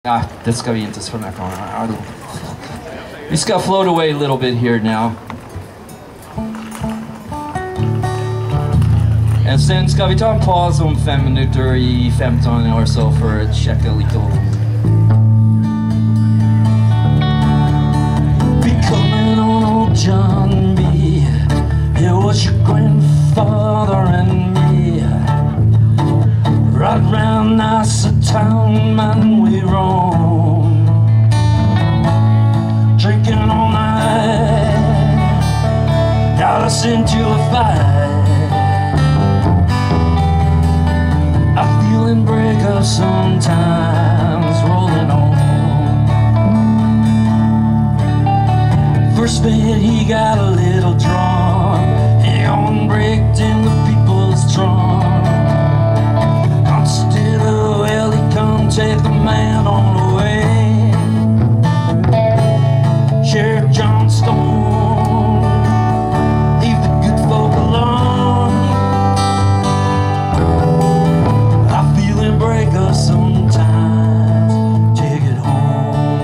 det ska vi inte snacka om. Vi ska float away a little bit here now. Och sen ska vi ta en paus om 5 minuter i 15 år så för att checka lite. Becoming on old John B. It was your grandfather and me. Right round Nassau town, man, we roam. Drinking all night, got us into a fight. I'm feeling breakup sometimes, rolling on. First bit he got a little drawn, he on braked in the people's drum. Consider, well, he come take the man on the way. Sheriff John Stone, leave the good folk alone. I feel him break us sometimes, take it home.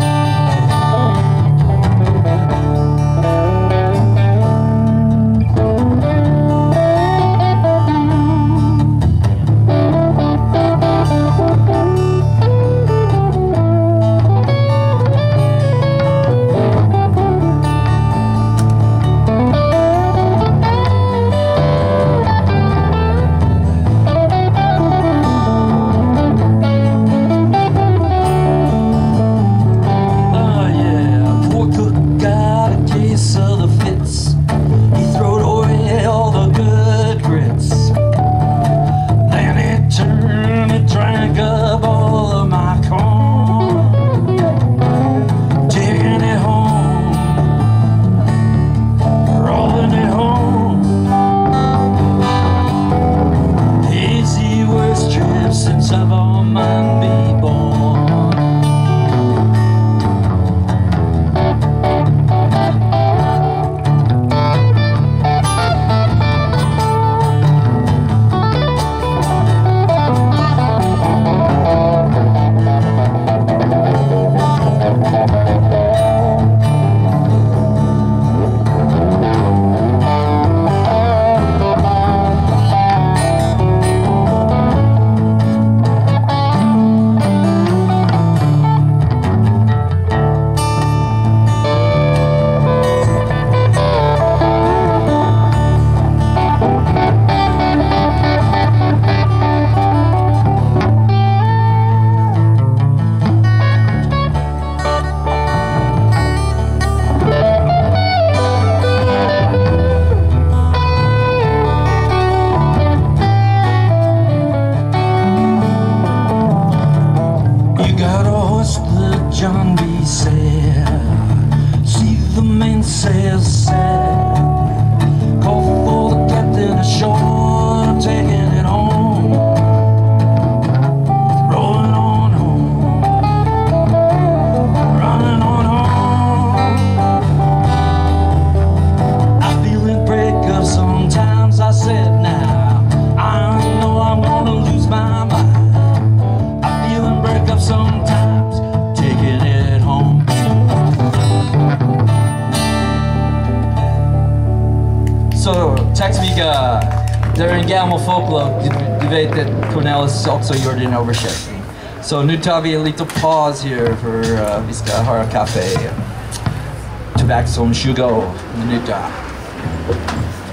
Sloop John B said, see the mainsail set, call for the captain ashore, taking it home, rolling on home, running on home. I feel it break up sometimes, I said now, I know I'm gonna lose my mind. I feel it break up sometimes, taking it home. Så tack så mycket. Det är en gammal folklåt. Du vet att Cornelis också gjorde en översättning. Så nu tar vi en liten paus här för vi ska ha kaffe. Tillbaka om 20 minuter.